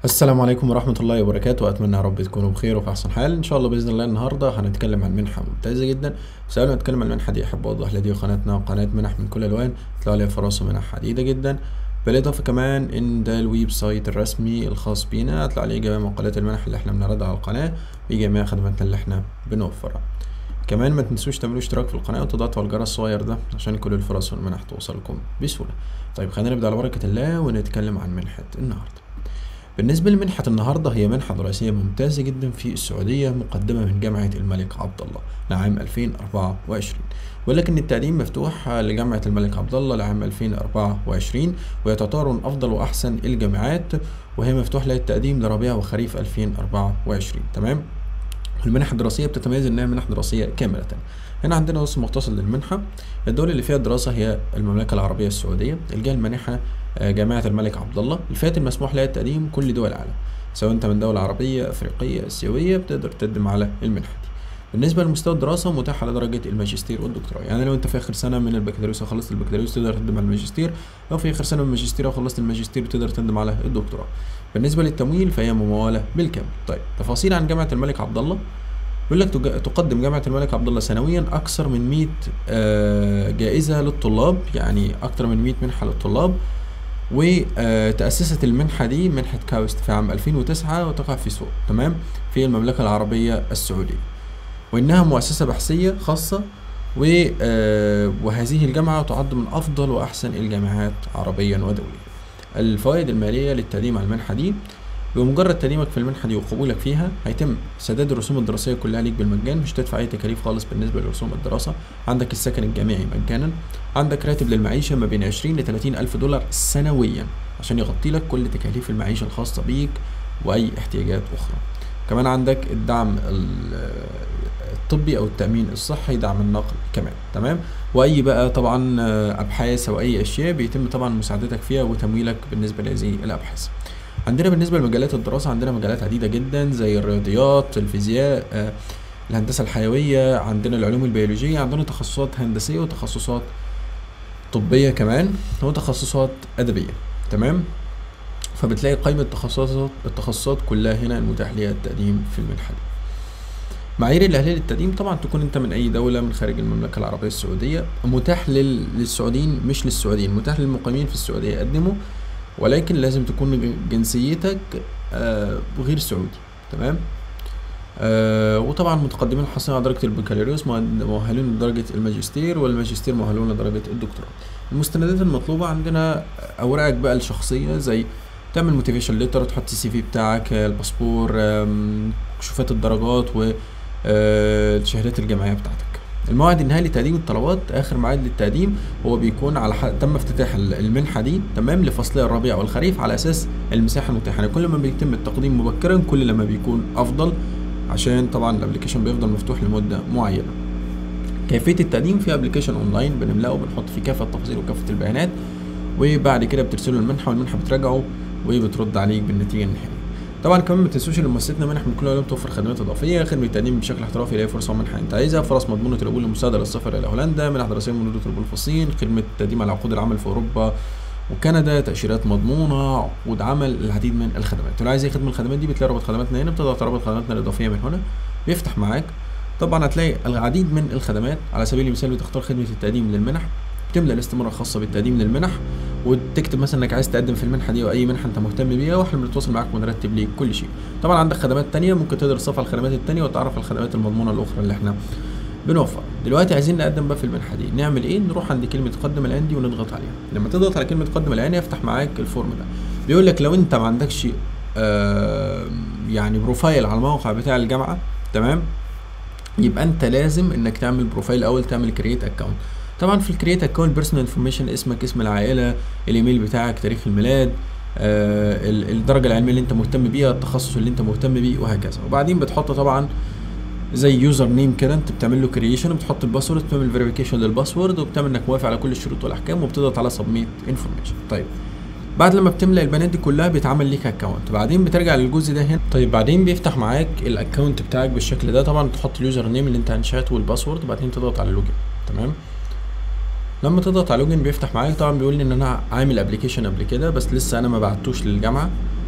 السلام عليكم ورحمة الله وبركاته، أتمنى يا رب تكونوا بخير وفي أحسن حال إن شاء الله بإذن الله. النهاردة هنتكلم عن منحة ممتازة جدا. بس قبل ما نتكلم عن المنحة دي أحب أوضح لدي قناتنا قناة منح من كل الألوان، تطلع عليها فرص ومنح عديدة جدا. بالإضافة كمان إن ده الويب سايت الرسمي الخاص بينا، هتطلع عليه جميع مقالات المنح اللي احنا بنعرضها على القناة بجميع خدماتنا اللي احنا بنوفرها. كمان ما تنسوش تعملوا اشتراك في القناة وتضغطوا على الجرس الصغير ده عشان كل الفرص والمنح توصلكم بسهولة. طيب خلينا نبدأ على بركة الله ونتكلم عن منحة النهاردة. بالنسبة لمنحة النهاردة، هي منحة دراسية ممتازة جدا في السعودية مقدمة من جامعة الملك عبد الله لعام 2024، ولكن التقديم مفتوح لجامعة الملك عبد الله لعام 2024، وهي تعتبر من أفضل وأحسن الجامعات، وهي مفتوح لها التقديم لربيع وخريف 2024. تمام. المنح الدراسية بتتميز إنها منح دراسية كاملة. هنا عندنا نص مختصر للمنحة. الدولة اللي فيها الدراسة هي المملكة العربية السعودية. الجهة المانحة جامعة الملك عبد الله. الفئات المسموح لها التقديم كل دول العالم، سواء انت من دولة عربية أفريقية آسيوية بتقدر تقدم على المنحة دي. بالنسبة لمستوى الدراسة متاح على درجة الماجستير والدكتوراه، يعني لو انت في آخر سنة من البكالوريوس وخلصت البكالوريوس تقدر تقدم على الماجستير، لو في آخر سنة من الماجستير وخلصت الماجستير تقدر تقدم على الدكتوراه. بالنسبة للتمويل فهي ممولة بالكامل. طيب تفاصيل عن جامعة الملك عبد الله. بيقول لك تقدم جامعة الملك عبد الله سنويا أكثر من 100 جائزة للطلاب، يعني أكثر من 100 منحة للطلاب. وتأسست المنحة دي منحة كاوست في عام 2009 وتقع في سوق تمام في المملكة العربية السعودية، وإنها مؤسسة بحثية خاصة. وهذه الجامعة تعد من أفضل وأحسن الجامعات عربيا ودوليا. الفوائد المالية للتقديم على المنحة دي: بمجرد تقديمك في المنحة دي وقبولك فيها هيتم سداد الرسوم الدراسية كلها ليك بالمجان، مش تدفع أي تكاليف خالص بالنسبة لرسوم الدراسة. عندك السكن الجامعي مجانا، عندك راتب للمعيشة ما بين 20 ل 30 ألف دولار سنويا عشان يغطي لك كل تكاليف المعيشة الخاصة بيك وأي احتياجات أخرى. كمان عندك الدعم الطبي أو التأمين الصحي، دعم النقل كمان. تمام. وأي بقى طبعا أبحاث أو أي أشياء بيتم طبعا مساعدتك فيها وتمويلك بالنسبة لهذه الأبحاث. عندنا بالنسبة لمجالات الدراسة عندنا مجالات عديدة جدا زي الرياضيات، الفيزياء، الهندسة الحيوية، عندنا العلوم البيولوجية، عندنا تخصصات هندسية وتخصصات طبية كمان وتخصصات أدبية. تمام. فبتلاقي قائمة التخصصات كلها هنا المتاح ليها التقديم في المنحة دي. معايير الأهلية للتقديم طبعا تكون أنت من أي دولة من خارج المملكة العربية السعودية. متاح للسعوديين مش للسعوديين، متاح للمقيمين في السعودية يقدموا، ولكن لازم تكون جنسيتك غير سعودي. تمام. وطبعا متقدمين حاصلين على درجة البكالوريوس مؤهلون لدرجة الماجستير، والماجستير مؤهلون لدرجة الدكتوراه. المستندات المطلوبة عندنا أوراقك بقى الشخصية، زي تعمل موتيفيشن ليتر، تحط السي في بتاعك، الباسبور، كشوفات الدرجات والشهادات الجامعية بتاعتك. الموعد النهائي لتقديم الطلبات، اخر ميعاد للتقديم هو بيكون على تم افتتاح المنحه دي تمام لفصلي الربيع والخريف على اساس المساحه المتاحه. يعني كل ما بيتم التقديم مبكرا كل لما بيكون افضل، عشان طبعا الابلكيشن بيفضل مفتوح لمده معينه. كيفيه التقديم: في ابلكيشن اونلاين بنملاه وبنحط فيه كافه التفاصيل وكافه البيانات، وبعد كده بترسله المنحه والمنحه بتراجعه وبترد عليك بالنتيجه النهائيه. طبعا كمان ما تنسوش ان مؤسستنا منح من كل العلوم توفر خدمات اضافيه، خدمه التقديم بشكل احترافي لاي فرصه ومنحه انت عايزها، فرص مضمونه القبول المساعده للسفر الى هولندا، منح دراسيه ممدوده القبول في الصين، خدمه التقديم على عقود العمل في اوروبا وكندا، تاشيرات مضمونه، عقود عمل، العديد من الخدمات. ولو عايز اي خدمه من الخدمات دي بتلاقي رابط خدماتنا هنا، بتضغط على رابط خدماتنا الاضافيه من هنا بيفتح معاك. طبعا هتلاقي العديد من الخدمات. على سبيل المثال بتختار خدمه التقديم للمنح، بتملى الاستماره الخاصه بالتقديم للمنح، وتكتب مثلا انك عايز تقدم في المنحه دي او اي منحه انت مهتم بيها، واحنا بنتواصل معاك ونرتب ليك كل شيء. طبعا عندك خدمات تانية ممكن تقدر تصفح الخدمات التانية وتعرف على الخدمات المضمونه الاخرى اللي احنا بنوفرها. دلوقتي عايزين نقدم بقى في المنحه دي، نعمل ايه؟ نروح عند كلمه قدم الان دي ونضغط عليها. لما تضغط على كلمه قدم الان يفتح معاك الفورم ده. بيقول لك لو انت ما عندكش يعني بروفايل على الموقع بتاع الجامعه، تمام، يبقى انت لازم انك تعمل بروفايل اول، تعمل كرييت اكونت. طبعا في الكرييت اكونت بيرسونال انفورميشن، اسمك، اسم العائله، الايميل بتاعك، تاريخ الميلاد، الدرجه العلميه اللي انت مهتم بيها، التخصص اللي انت مهتم بيه، وهكذا. وبعدين بتحط طبعا زي يوزر نيم كده، انت بتعمل له كرييشن وبتحط الباسورد، بتعمل فيريفيكيشن للباسورد وبتعمل انك موافق على كل الشروط والاحكام وبتضغط على سبميت انفورميشن. طيب بعد لما بتملأ البيانات دي كلها بيتعمل ليك اكونت، بعدين بترجع للجزء ده هنا. طيب بعدين بيفتح معاك الاكونت بتاعك بالشكل ده. طبعا تحط اليوزر نيم اللي انت انشاته والباسورد، وبعدين تضغط على لوجن. تمام. لما تضغط على لوجن بيفتح معاك. طبعا بيقول لي ان انا عامل ابلكيشن قبل كده بس لسه انا ما بعتوش للجامعه،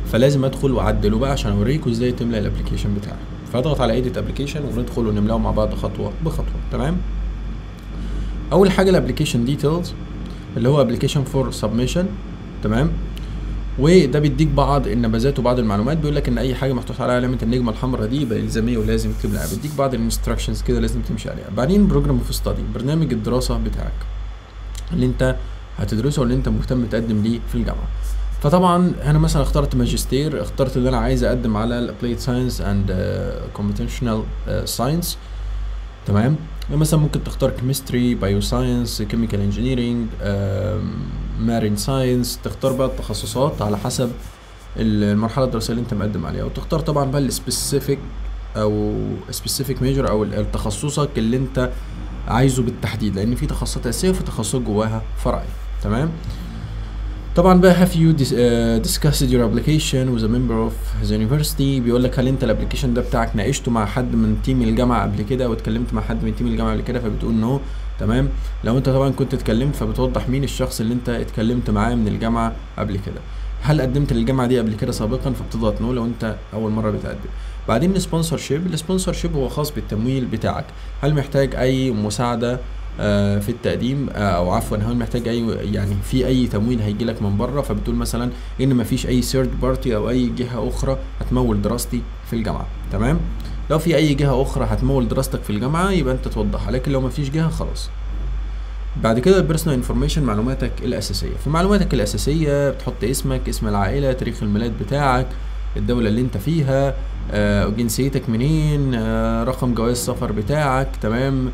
فلازم ادخل واعدله بقى عشان اوريكم ازاي تملى الابلكيشن بتاعك. فاضغط على ايديت ابلكيشن وندخل ونملاه مع بعض خطوه بخطوه. تمام. اول حاجه الابلكيشن ديتيلز اللي هو ابلكيشن فور سبمشن. تمام. وده بيديك بعض النبذات وبعض المعلومات، بيقول لك ان اي حاجه محطوط عليها علامه النجمه الحمراء دي يبقى الزاميه ولازم تملاها، بيديك بعض الانستراكشنز كده لازم تمشي عليها. بعدين بروجرام اوف ستادي، برنامج الدراسه بتاعك اللي انت هتدرسه واللي انت مهتم تقدم ليه في الجامعه. فطبعا انا مثلا اخترت ماجستير، اخترت ان انا عايز اقدم على الابلايد ساينس اند كومبيتيشنال ساينس. تمام. مثلا ممكن تختار كيمستري، بايو ساينس، كيميكال انجينيرنج، مارين ساينس، تختار بقى التخصصات على حسب المرحله الدراسيه اللي انت مقدم عليها، وتختار طبعا بقى السبيسيفيك او سبيسيفيك ميجر او تخصصك اللي انت عايزه بالتحديد، لان في تخصصات اساسيه وفي تخصصات جواها فرعي. تمام. طبعا بقى have you discussed your application with a member of the university، بيقول لك هل انت الابلكيشن ده بتاعك ناقشته مع حد من تيم الجامعه قبل كده او اتكلمت مع حد من تيم الجامعه قبل كده، فبتقول نو. تمام. لو انت طبعا كنت اتكلمت فبتوضح مين الشخص اللي انت اتكلمت معاه من الجامعه قبل كده. هل قدمت للجامعه دي قبل كده سابقا، فبتضغط نو لو انت اول مره بتقدم. بعدين السبونسرشيب هو خاص بالتمويل بتاعك، هل محتاج اي مساعده في التقديم، او عفوا هل محتاج اي يعني في اي تمويل هيجي لك من بره، فبتقول مثلا ان مفيش اي ثيرد بارتي او اي جهه اخرى هتمول دراستي في الجامعه. تمام. لو في اي جهه اخرى هتمول دراستك في الجامعه يبقى انت توضحها، لكن لو مفيش جهه خلاص. بعد كده البيرسونال انفورميشن، معلوماتك الاساسيه. في معلوماتك الاساسيه بتحط اسمك، اسم العائله، تاريخ الميلاد بتاعك، الدوله اللي انت فيها، جنسيتك منين، رقم جواز السفر بتاعك. تمام.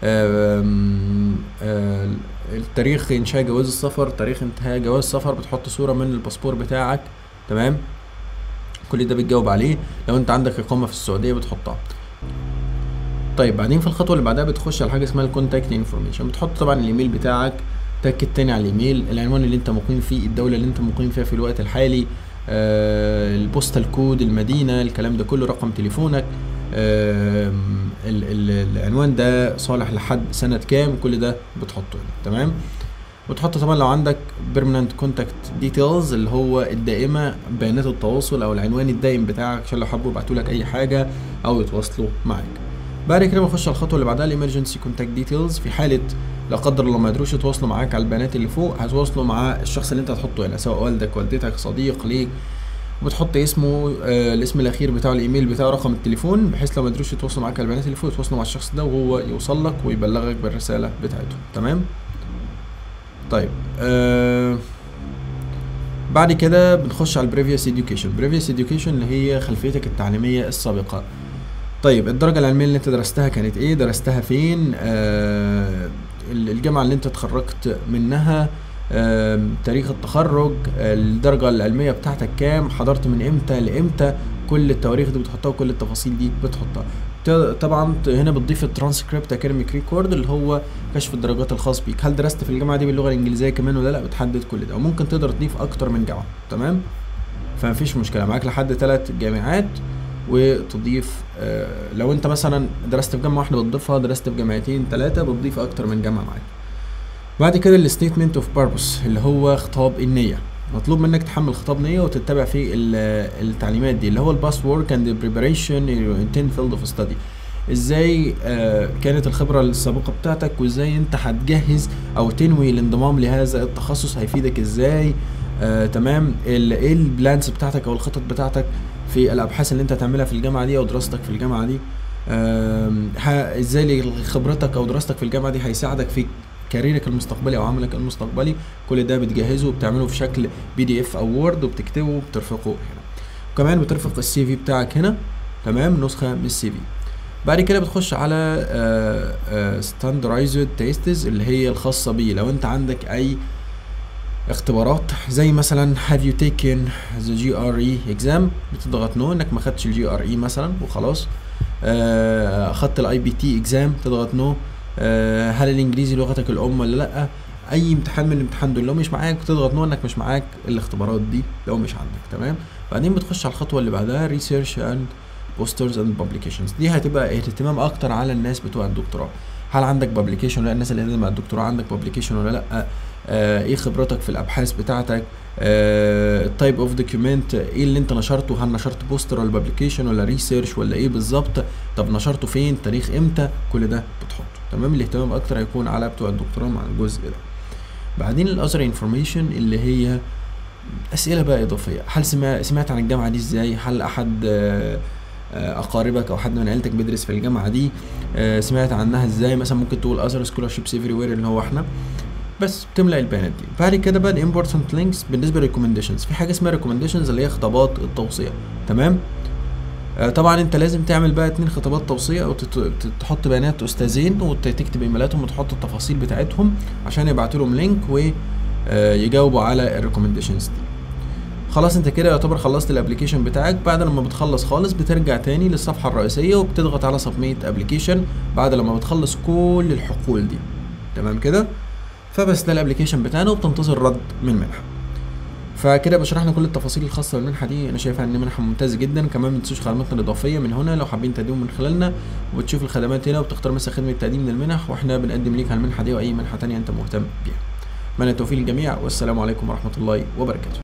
التاريخ انشاء جواز السفر، تاريخ انتهاء جواز السفر، بتحط صورة من الباسبور بتاعك. تمام. كل ده بتجاوب عليه. لو انت عندك اقامة في السعودية بتحطها. طيب بعدين في الخطوة اللي بعدها بتخش على حاجة اسمها الكونتاكت انفورميشن، بتحط طبعا الايميل بتاعك، تأكد تاني على الايميل، العنوان اللي انت مقيم فيه، الدولة اللي انت مقيم فيها في الوقت الحالي، البوستال كود، المدينة، الكلام ده كله، رقم تليفونك، العنوان ده صالح لحد سنة كام، كل ده بتحطه. تمام. وتحط طبعا لو عندك permanent contact details اللي هو الدائمة، بيانات التواصل او العنوان الدائم بتاعك عشان لو حبوا يبعتوا لك اي حاجة او يتواصلوا معاك. بعد كده بنخش على الخطوة اللي بعدها الامرجنسي كونتاكت ديتيلز، في حالة لا قدر الله ما قدروش يتواصلوا معاك على البيانات اللي فوق، هتواصلوا مع الشخص اللي انت هتحطه هنا، سواء والدك، والدتك، صديق ليك، وبتحط اسمه، الاسم الاخير بتاعه، الايميل بتاعه، رقم التليفون، بحيث لو ما قدروش يتواصلوا معاك على البيانات اللي فوق يتواصلوا مع الشخص ده وهو يوصل لك ويبلغك بالرساله بتاعته. تمام. طيب بعد كده بنخش على البريفيوس اديوكيشن. بريفيوس اديوكيشن اللي هي خلفيتك التعليميه السابقه. طيب الدرجه العلميه اللي انت درستها كانت ايه، درستها فين، الجامعه اللي انت اتخرجت منها، تاريخ التخرج، الدرجة العلمية بتاعتك كام، حضرت من امتى لامتى، كل التواريخ دي بتحطها وكل التفاصيل دي بتحطها. طبعا هنا بتضيف الترانسكريبت اكاديميك ريكورد اللي هو كشف الدرجات الخاص بيك، هل درست في الجامعة دي باللغة الانجليزية كمان ولا لا، بتحدد كل ده. وممكن تقدر تضيف اكتر من جامعة. تمام. فمفيش مشكلة، معاك لحد 3 جامعات وتضيف. لو انت مثلا درست في جامعة واحدة بتضيفها، درست في جامعتين 3 بتضيف اكتر من جامعة معاك. بعد كده الستيتمنت اوف بيربوس اللي هو خطاب النية، مطلوب منك تحمل خطاب نية وتتبع فيه التعليمات دي، اللي هو الباست وورك اند بريباريشن انتين فيلد اوف ستادي، ازاي كانت الخبرة السابقة بتاعتك وازاي انت هتجهز او تنوي الانضمام لهذا التخصص، هيفيدك ازاي. تمام. ايه البلانس بتاعتك او الخطط بتاعتك في الابحاث اللي انت هتعملها في الجامعة دي او دراستك في الجامعة دي، ازاي خبرتك او دراستك في الجامعة دي هيساعدك في كاريرك المستقبلي او عملك المستقبلي. كل ده بتجهزه وبتعمله في شكل PDF او وورد وبتكتبه وبترفقه هنا، وكمان بترفق السي في بتاعك هنا. تمام. نسخه من السي في. بعد كده بتخش على ستاندرايزد تيستز اللي هي الخاصه بيه، لو انت عندك اي اختبارات زي مثلا have you taken the GRE exam، بتضغط نو انك ما خدتش GRE مثلا وخلاص. اخدت IBT exam تضغط نو. هل الانجليزي لغتك الام ولا لا، اي امتحان من الامتحان دول لو مش معاك تضغط نو انك مش معاك الاختبارات دي لو مش عندك. تمام. بعدين بتخش على الخطوه اللي بعدها ريسيرش اند بوسترز اند بابليكيشنز، دي هتبقى اهتمام اكتر على الناس بتوع الدكتوراه، هل عندك بابليكيشن ولا لا، الناس اللي مع الدكتوراه عندك بابليكيشن ولا لا، ايه خبرتك في الابحاث بتاعتك، التايب اوف دوكيومنت، ايه اللي انت نشرته، هل نشرت بوستر ولا بابليكيشن ولا ريسيرش ولا ايه بالظبط، طب نشرته فين، تاريخ امتى، كل ده بتحطه. تمام. الاهتمام اكتر هيكون على بتوع الدكتوراه مع الجزء ده. بعدين الاذر انفورميشن اللي هي اسئله بقى اضافيه، هل سمعت عن الجامعه دي ازاي، هل احد اقاربك او حد من عيلتك بيدرس في الجامعه دي، سمعت عنها ازاي، مثلا ممكن تقول اذر سكولارشيبس افري وير اللي هو احنا، بس بتملأ البيانات دي. بعد كده بقى الامبورتنت لينكس بالنسبه للريكومنديشنز، في حاجه اسمها ريكومنديشنز اللي هي خطابات التوصيه. تمام. طبعا انت لازم تعمل بقى 2 خطابات توصيه، او تحط بيانات استاذين وتكتب ايميلاتهم وتحط التفاصيل بتاعتهم عشان يبعتوا لهم لينك ويجاوبوا على الريكومنديشنز دي. خلاص انت كده يعتبر خلصت الابلكيشن بتاعك. بعد لما بتخلص خالص بترجع تاني للصفحه الرئيسيه وبتضغط على سبميت ابلكيشن بعد لما بتخلص كل الحقول دي. تمام كده. فبس ده الابلكيشن بتاعنا وبتنتظر رد من المنحه. فكده بشرحنا كل التفاصيل الخاصه بالمنحه دي. انا شايفها ان منحه ممتازه جدا. كمان ما تنسوش خدماتنا الاضافيه من هنا لو حابين تقدموا من خلالنا، وتشوف الخدمات هنا وبتختار مثلا خدمه تقديم من المنح، واحنا بنقدم ليك على المنحه دي واي منحه تانية انت مهتم بيها. اتمنى التوفيق للجميع، والسلام عليكم ورحمه الله وبركاته.